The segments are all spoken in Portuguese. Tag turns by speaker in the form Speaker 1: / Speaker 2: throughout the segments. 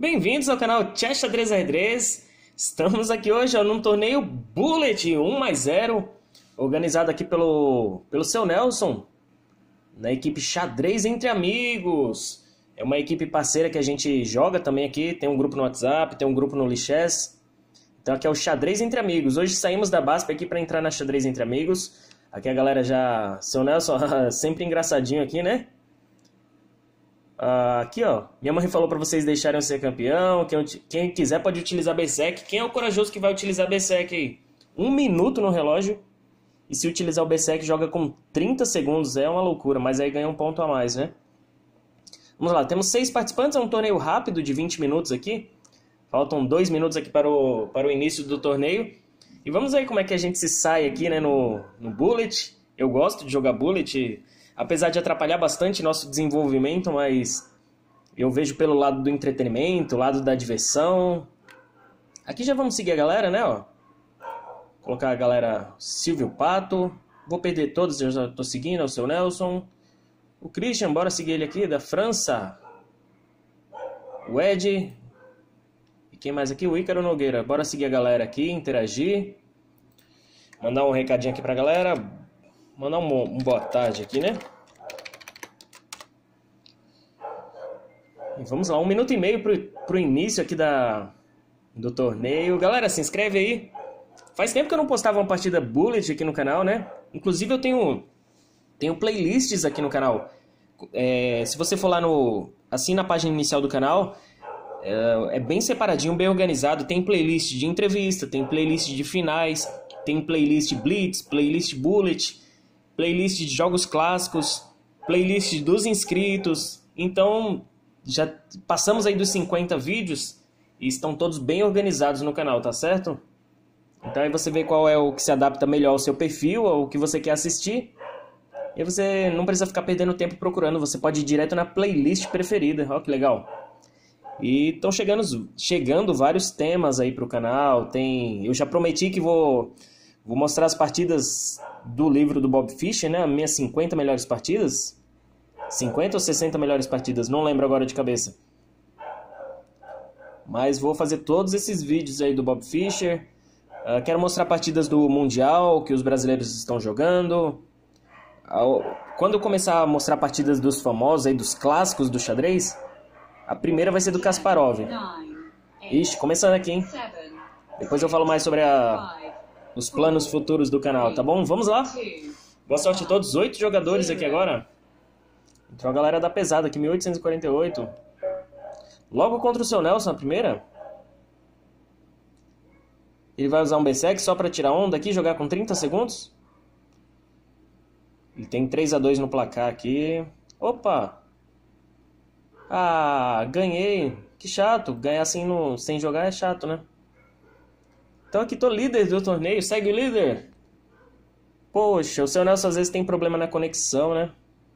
Speaker 1: Bem-vindos ao canal Chess Xadrez Ajedrez. Estamos aqui hoje num torneio Bullet 1+0, organizado aqui pelo seu Nelson, na equipe Xadrez Entre Amigos. É uma equipe parceira que a gente joga também aqui, tem um grupo no WhatsApp, tem um grupo no Lichess. Então aqui é o Xadrez Entre Amigos. Hoje saímos da BASP aqui para entrar na Xadrez Entre Amigos. Aqui a galera já... Seu Nelson, sempre engraçadinho aqui, né? Aqui, ó, minha mãe falou para vocês deixarem eu ser campeão. Quem quiser pode utilizar BSEC. Quem é o corajoso que vai utilizar BSEC aí? 1 minuto no relógio. E se utilizar o BSEC, joga com 30 segundos. É uma loucura, mas aí ganha um ponto a mais, né? Vamos lá, temos 6 participantes. É um torneio rápido de 20 minutos aqui. Faltam 2 minutos aqui para o início do torneio. E vamos ver como é que a gente se sai aqui, né, no Bullet. Eu gosto de jogar Bullet, apesar de atrapalhar bastante nosso desenvolvimento, mas eu vejo pelo lado do entretenimento, lado da diversão. Aqui já vamos seguir a galera, né, ó. Colocar a galera Silvio Pato. Vou perder todos, eu já tô seguindo, é o seu Nelson. O Christian, bora seguir ele aqui, da França. O Ed. E quem mais aqui? O Ícaro Nogueira. Bora seguir a galera aqui, interagir. Mandar um recadinho aqui pra galera. Mandar um boa tarde aqui, né? E vamos lá, 1 minuto e meio pro início aqui do torneio. Galera, se inscreve aí. Faz tempo que eu não postava uma partida Bullet aqui no canal, né? Inclusive eu tenho playlists aqui no canal. Se você for lá assim na página inicial do canal, é bem separadinho, bem organizado. Tem playlist de entrevista, tem playlist de finais, tem playlist Blitz, playlist Bullet, playlist de jogos clássicos, playlist dos inscritos. Então, já passamos aí dos 50 vídeos e estão todos bem organizados no canal, tá certo? Então aí você vê qual é o que se adapta melhor ao seu perfil, ao que você quer assistir. E você não precisa ficar perdendo tempo procurando, você pode ir direto na playlist preferida. Ó que legal. E estão chegando vários temas aí pro canal. Eu já prometi que vou mostrar as partidas do livro do Bob Fischer, né? As minhas 50 melhores partidas. 50 ou 60 melhores partidas, não lembro agora de cabeça. Mas vou fazer todos esses vídeos aí do Bob Fischer. Quero mostrar partidas do Mundial que os brasileiros estão jogando. Quando eu começar a mostrar partidas dos famosos aí, dos clássicos do xadrez, a primeira vai ser do Kasparov. Ixi, começando aqui, hein? Depois eu falo mais sobre os planos futuros do canal, tá bom? Vamos lá. Boa sorte a todos. 8 jogadores aqui agora. Entrou a galera da pesada aqui, 1848. Logo contra o seu Nelson, a primeira. Ele vai usar um BSEC só para tirar onda aqui, jogar com 30 segundos. Ele tem 3-2 no placar aqui. Opa! Ah, ganhei. Que chato. Ganhar assim sem jogar é chato, né? Então aqui tô líder do torneio. Segue o líder. Poxa, o seu Nelson às vezes tem problema na conexão, né?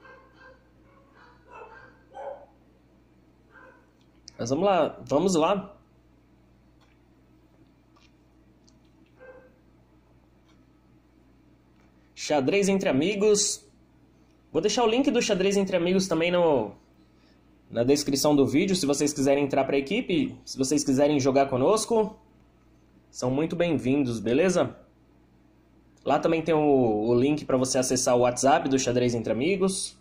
Speaker 1: Mas vamos lá. Vamos lá. Xadrez Entre Amigos. Vou deixar o link do Xadrez Entre Amigos também na descrição do vídeo, se vocês quiserem entrar para a equipe, se vocês quiserem jogar conosco, são muito bem-vindos, beleza? Lá também tem o link para você acessar o WhatsApp do Xadrez Entre Amigos.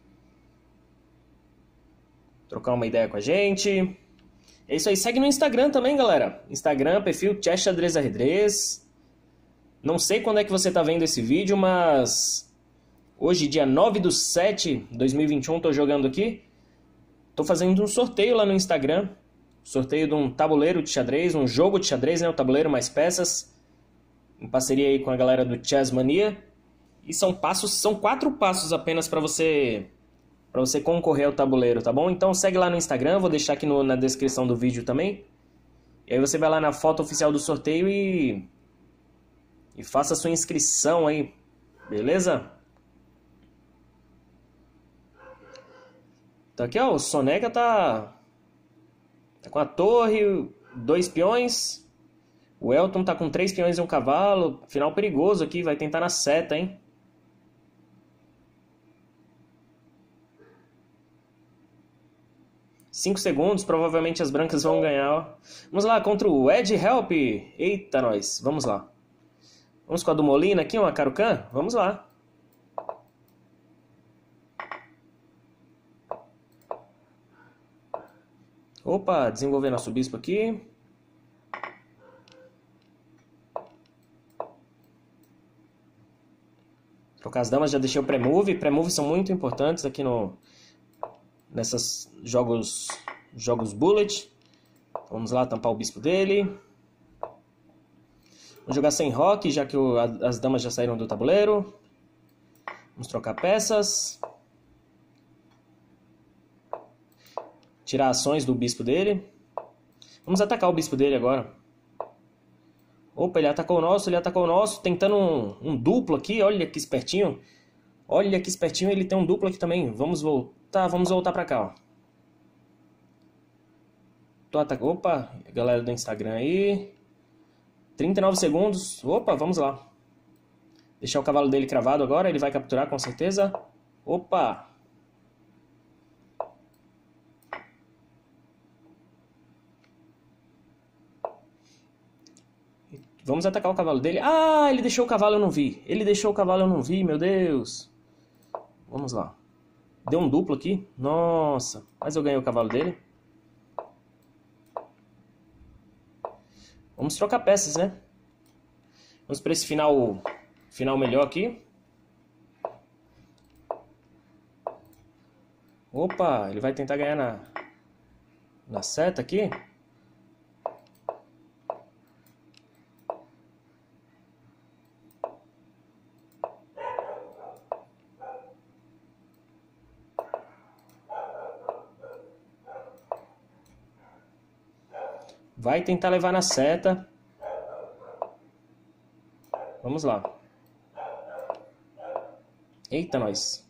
Speaker 1: Trocar uma ideia com a gente. É isso aí, segue no Instagram também, galera. Instagram, perfil Chess Xadrez Ajedrez. Não sei quando é que você está vendo esse vídeo, mas hoje, dia 9/7/2021, estou jogando aqui. Estou fazendo um sorteio lá no Instagram. Sorteio de um tabuleiro de xadrez, um jogo de xadrez, né? O tabuleiro mais peças. Em parceria aí com a galera do Chess Mania. E são 4 passos apenas para você concorrer ao tabuleiro, tá bom? Então segue lá no Instagram, vou deixar aqui na descrição do vídeo também. E aí você vai lá na foto oficial do sorteio e faça a sua inscrição aí, beleza? Então aqui, ó, o Soneca tá com a torre, 2 peões. O Elton tá com 3 peões e um cavalo. Final perigoso aqui, vai tentar na seta, hein? 5 segundos, provavelmente as brancas vão ganhar. Ó. Vamos lá, contra o Ed Help. Eita, nós. Vamos lá. Vamos com a do Molina aqui, uma Carucan? Vamos lá. Opa, desenvolver nosso bispo aqui. Trocar as damas, já deixei o pré-move. Pré-move são muito importantes aqui nesses jogos bullet. Vamos lá tampar o bispo dele. Vamos jogar sem rock, já que as damas já saíram do tabuleiro. Vamos trocar peças. Tirar ações do bispo dele. Vamos atacar o bispo dele agora. Opa, ele atacou o nosso, tentando um duplo aqui, olha que espertinho. Olha que espertinho, ele tem um duplo aqui também. Vamos voltar pra cá, ó. Opa, galera do Instagram aí. 39 segundos, opa, vamos lá. Deixar o cavalo dele cravado agora, ele vai capturar com certeza. Opa! Vamos atacar o cavalo dele. Ah, ele deixou o cavalo, eu não vi. Ele deixou o cavalo, eu não vi, meu Deus. Vamos lá. Deu um duplo aqui. Nossa, mas eu ganhei o cavalo dele. Vamos trocar peças, né? Vamos para esse final melhor aqui. Opa, ele vai tentar ganhar na seta aqui. Vai tentar levar na seta. Vamos lá. Eita, nós.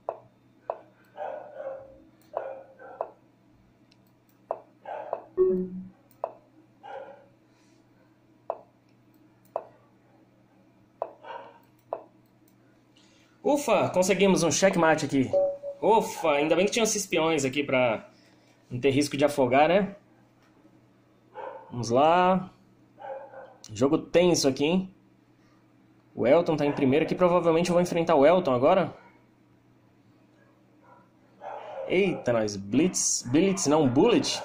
Speaker 1: Ufa, conseguimos um checkmate aqui. Ufa, ainda bem que tinha esses peões aqui pra não ter risco de afogar, né? Vamos lá. Jogo tenso aqui, hein? O Elton tá em primeiro aqui. Provavelmente eu vou enfrentar o Elton agora. Eita, nós. Blitz não, Bullet.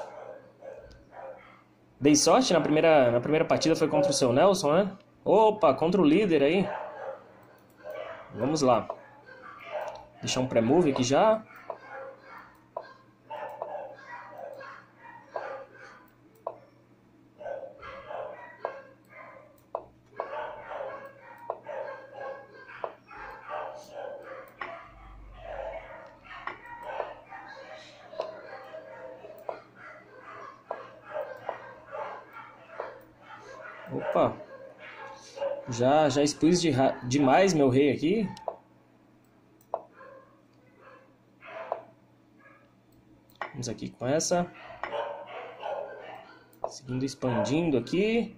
Speaker 1: Dei sorte na primeira partida, foi contra o seu Nelson, né? Opa, contra o líder aí. Vamos lá. Deixar um pré-move aqui já. Opa, já expus demais meu rei aqui. Vamos aqui com essa. Seguindo expandindo aqui.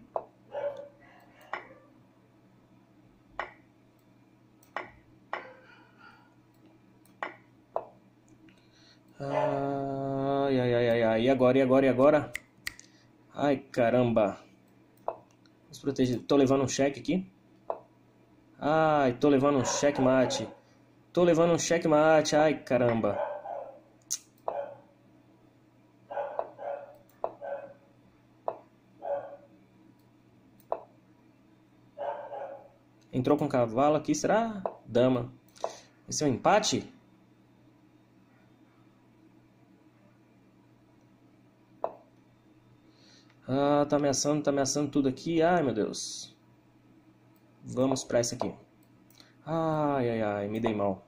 Speaker 1: Ai, e agora? Ai, caramba. Vamos proteger. Tô levando um cheque aqui. Ai, tô levando um checkmate. Ai, caramba. Entrou com cavalo aqui, será? Dama. Esse é um empate? Ah, tá ameaçando tudo aqui. Ai, meu Deus. Vamos pra essa aqui. Ai, me dei mal.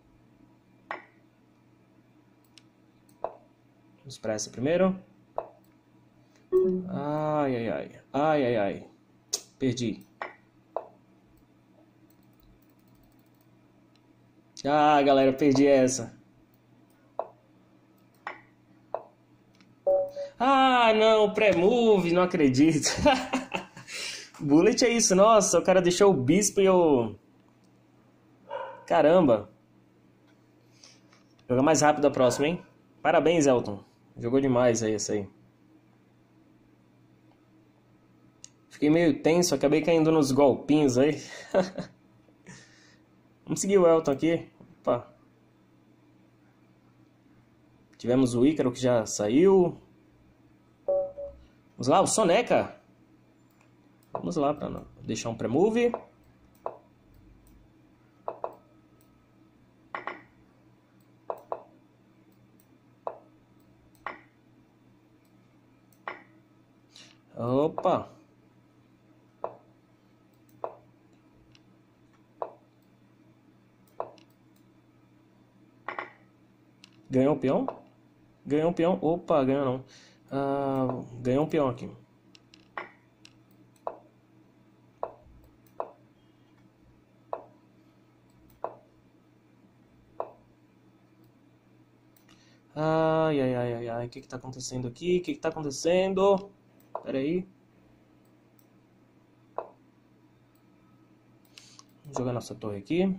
Speaker 1: Vamos pra essa primeiro. Ai. Perdi. Ah, galera, perdi essa. Ah, não, pré-move, não acredito. Bullet é isso, nossa, o cara deixou o bispo e eu... Caramba. Joga mais rápido a próxima, hein? Parabéns, Elton. Jogou demais aí, esse aí. Fiquei meio tenso, acabei caindo nos golpinhos aí. Vamos seguir o Elton aqui. Opa. Tivemos o Ícaro que já saiu. Vamos lá, o Soneca. Vamos lá para deixar um pré-move. Opa. Ganhou um peão? Ganhou um peão. Opa, ganhou não. Ganhou um peão aqui. Ai, ai, ai, ai, ai. O que que tá acontecendo aqui? O que que tá acontecendo? Pera aí. Vamos jogar nossa torre aqui.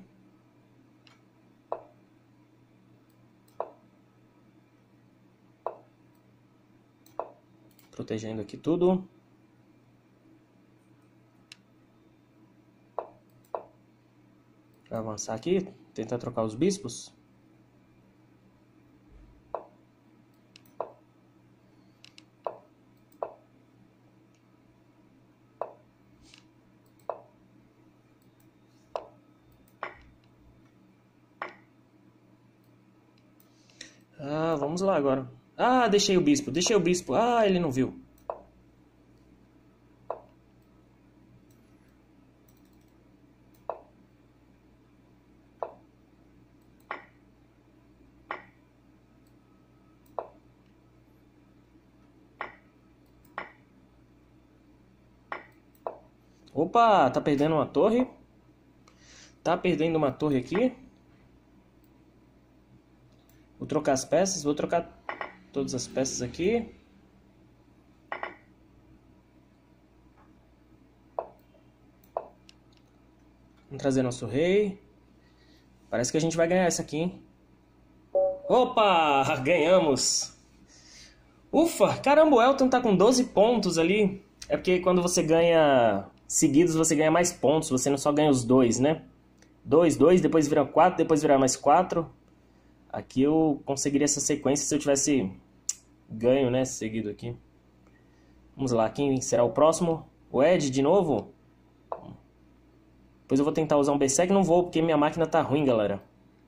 Speaker 1: Protegendo aqui tudo. Vai avançar aqui. Tentar trocar os bispos. Vamos lá agora. Deixei o bispo, deixei o bispo. Ele não viu. Opa, tá perdendo uma torre. Tá perdendo uma torre aqui. Vou trocar as peças, vou trocar todas as peças aqui. Vamos trazer nosso rei. Parece que a gente vai ganhar essa aqui, hein? Opa, ganhamos. Ufa, caramba, o Elton tá com 12 pontos ali. É porque quando você ganha seguidos, você ganha mais pontos. Você não só ganha os dois, né? 2, 2, depois vira 4, depois vira mais 4. Aqui eu conseguiria essa sequência se eu tivesse ganho, né, seguido aqui. Vamos lá, quem será o próximo? O Ed de novo? Depois eu vou tentar usar um Berserk, não vou, porque minha máquina tá ruim, galera.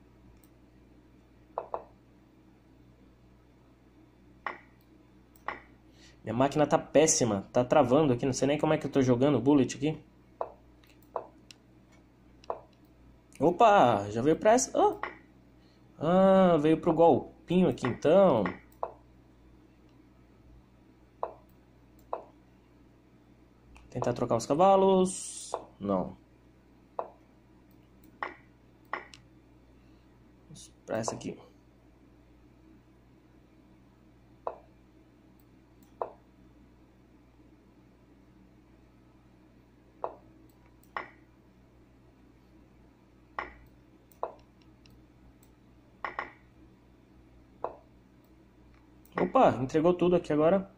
Speaker 1: Minha máquina tá péssima, tá travando aqui, não sei nem como é que eu tô jogando o Bullet aqui. Opa, já veio pra essa... veio pro golpinho aqui então. Tentar trocar os cavalos. Não. Vamos pra essa aqui. Opa, entregou tudo aqui agora.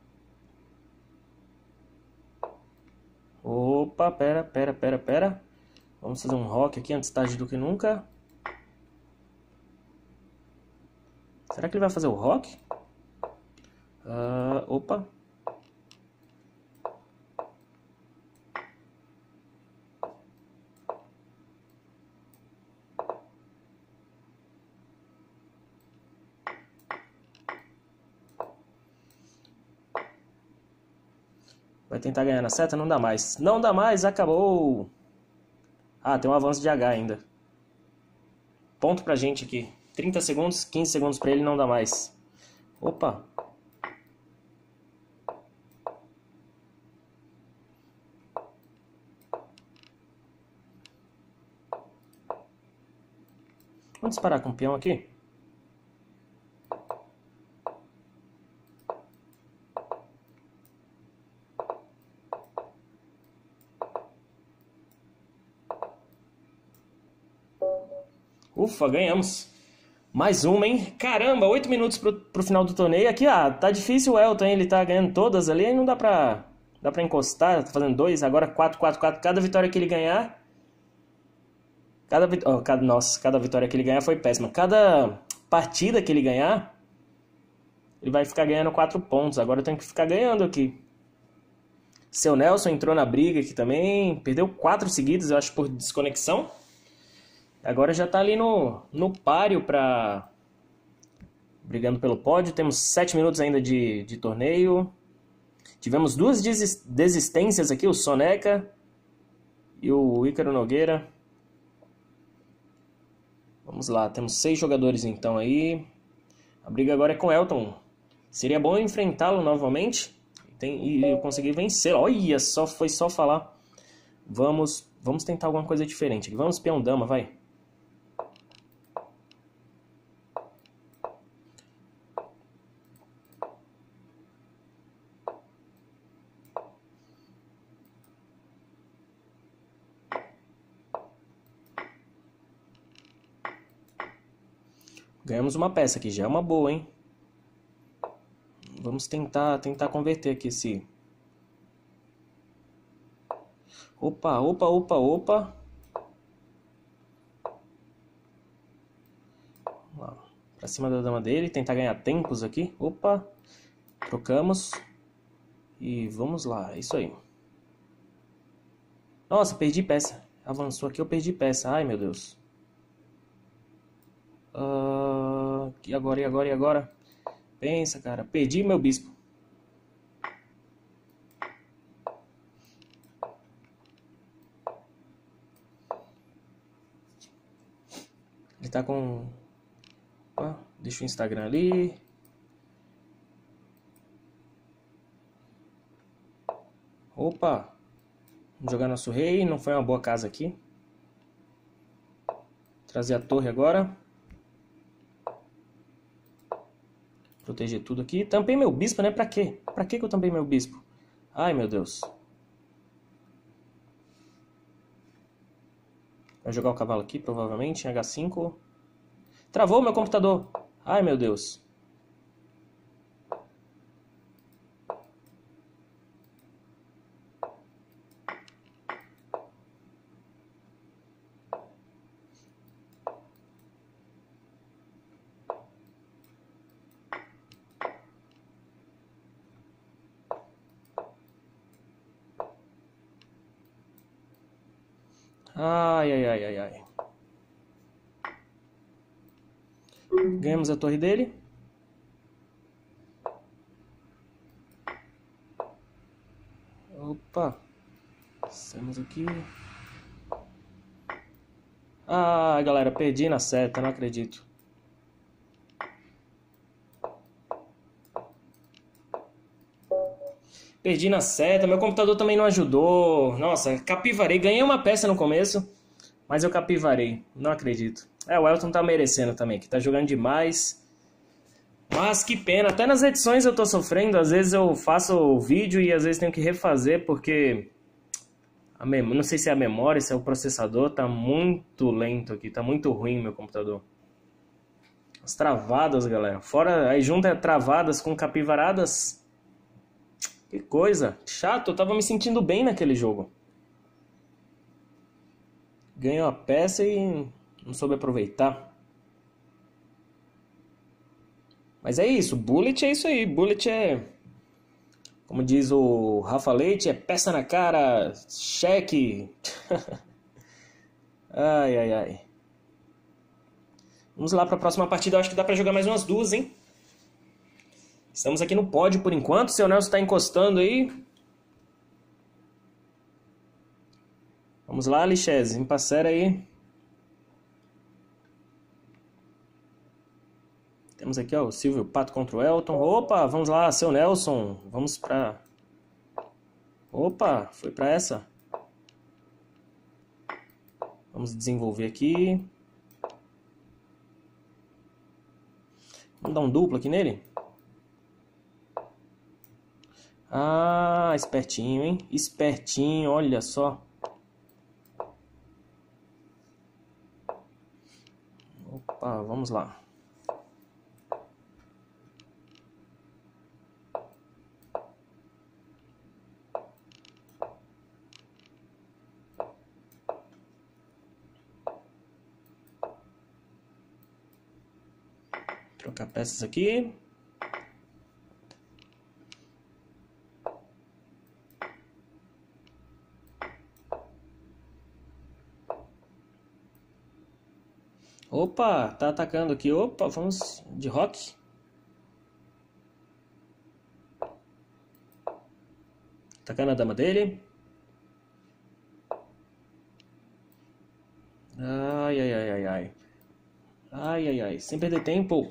Speaker 1: Opa, pera. Vamos fazer um rock aqui antes tarde do que nunca. Será que ele vai fazer o rock? Opa. Vai tentar ganhar na seta? Não dá mais. Não dá mais, acabou. Tem um avanço de H ainda. Ponto pra gente aqui. 30 segundos, 15 segundos pra ele, não dá mais. Opa. Vamos disparar com o peão aqui. Ufa, ganhamos. Mais uma, hein? Caramba, 8 minutos pro final do torneio. Aqui, tá difícil o Elton, hein? Ele tá ganhando todas ali, não dá pra encostar. Tá fazendo 2, agora 4, 4, 4. Cada vitória que ele ganhar... Nossa, cada vitória que ele ganhar foi péssima. Cada partida que ele ganhar, ele vai ficar ganhando 4 pontos. Agora eu tenho que ficar ganhando aqui. Seu Nelson entrou na briga aqui também. Perdeu 4 seguidas, eu acho, por desconexão. Agora já tá ali no páreo pra... brigando pelo pódio. Temos 7 minutos ainda de torneio. Tivemos 2 desistências aqui, o Soneca e o Ícaro Nogueira. Vamos lá, temos 6 jogadores então aí. A briga agora é com o Elton. Seria bom enfrentá-lo novamente e eu conseguir vencer. Olha, foi só falar. Vamos tentar alguma coisa diferente. Vamos peão dama, vai. Ganhamos uma peça aqui, já é uma boa, hein? Vamos tentar converter aqui esse... Opa, opa, opa, opa. Vamos lá, pra cima da dama dele, tentar ganhar tempos aqui. Opa, trocamos. E vamos lá, é isso aí. Nossa, perdi peça. Avançou aqui, eu perdi peça. Ai, meu Deus. E agora, e agora, e agora? Pensa, cara. Perdi meu bispo. Ele tá com... deixa o Instagram ali. Opa. Vamos jogar nosso rei. Não foi uma boa casa aqui. Trazer a torre agora. Proteger tudo aqui. Tampei meu bispo, né? Pra quê? Pra que eu tampei meu bispo? Ai, meu Deus. Vai jogar o cavalo aqui, provavelmente, em H5. Travou meu computador. Ai, meu Deus. Ai, ai, ai, ai, ai. Ganhamos a torre dele. Opa. Saímos aqui. Ah, galera, perdi na seta, não acredito. Perdi na seta, meu computador também não ajudou. Nossa, capivarei. Ganhei uma peça no começo, mas eu capivarei. Não acredito. O Elton tá merecendo também, que tá jogando demais. Mas que pena, até nas edições eu tô sofrendo. Às vezes eu faço o vídeo e às vezes tenho que refazer, porque... não sei se é a memória, se é o processador. Tá muito lento aqui, tá muito ruim meu computador. As travadas, galera. Fora, aí junta travadas com capivaradas... Que coisa, chato, eu tava me sentindo bem naquele jogo. Ganhou a peça e não soube aproveitar. Mas é isso, Bullet é isso aí. Bullet é, como diz o Rafa Leite, é peça na cara, cheque. Ai, ai, ai. Vamos lá pra próxima partida, eu acho que dá pra jogar mais umas 2, hein? Estamos aqui no pódio por enquanto. Seu Nelson está encostando aí. Vamos lá, Lichese. Empacera aí. Temos aqui ó, o Silvio Pato contra o Elton. Opa, vamos lá, seu Nelson. Vamos pra... Opa, foi pra essa. Vamos desenvolver aqui. Vamos dar um duplo aqui nele. Ah, espertinho, hein? Espertinho, olha só. Opa, vamos lá. Trocar peças aqui. Opa, tá atacando aqui. Opa, vamos de rock. Atacando a dama dele. Ai, ai, ai, ai, ai. Ai, ai, ai. Sem perder tempo.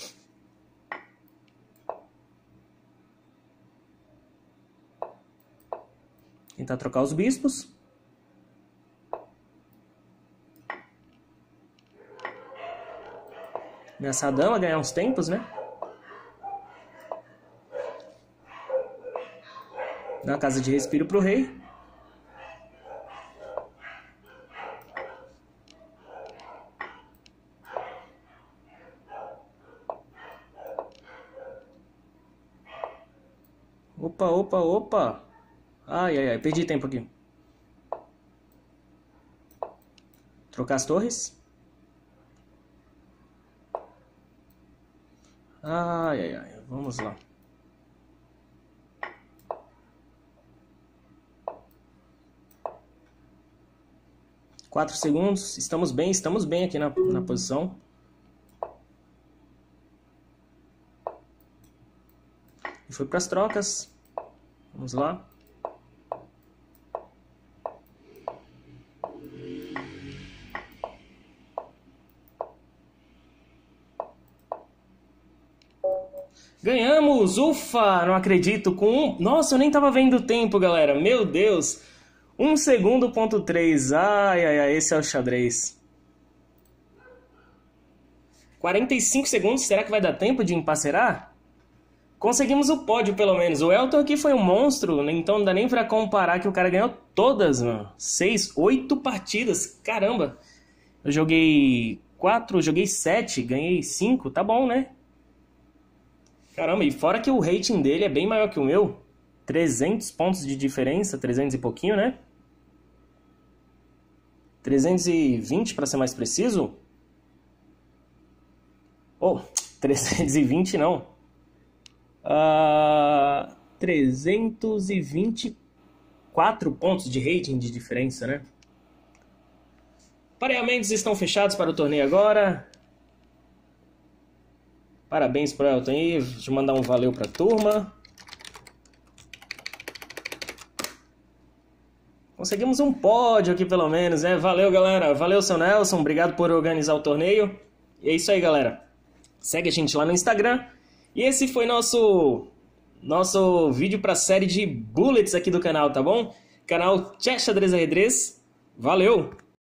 Speaker 1: Tentar trocar os bispos. Nessa dama ganhar uns tempos, né? Dá uma casa de respiro pro rei. Opa, opa, opa. Ai, ai, ai, perdi tempo aqui. Trocar as torres. Ai, ai, ai, vamos lá. Quatro segundos, estamos bem aqui na posição. E foi para as trocas. Vamos lá. Ganhamos! Ufa! Não acredito! Nossa, eu nem tava vendo o tempo, galera. Meu Deus! 1 segundo, ponto 3. Ai, ai, ai. Esse é o xadrez. 45 segundos. Será que vai dar tempo de empacerar? Conseguimos o pódio, pelo menos. O Elton aqui foi um monstro. Então não dá nem pra comparar que o cara ganhou todas, mano. 8 partidas. Caramba! Eu joguei 4, joguei 7, ganhei 5. Tá bom, né? Caramba, e fora que o rating dele é bem maior que o meu. 300 pontos de diferença, 300 e pouquinho, né? 320 para ser mais preciso. Oh, 320 não. 324 pontos de rating de diferença, né? Pareamentos estão fechados para o torneio agora. Parabéns para o Elton aí. Deixa eu mandar um valeu para a turma. Conseguimos um pódio aqui pelo menos, né? Valeu, galera. Valeu, seu Nelson. Obrigado por organizar o torneio. E é isso aí, galera. Segue a gente lá no Instagram. E esse foi nosso vídeo para a série de bullets aqui do canal, tá bom? Canal Chess Xadrez Ajedrez. Valeu!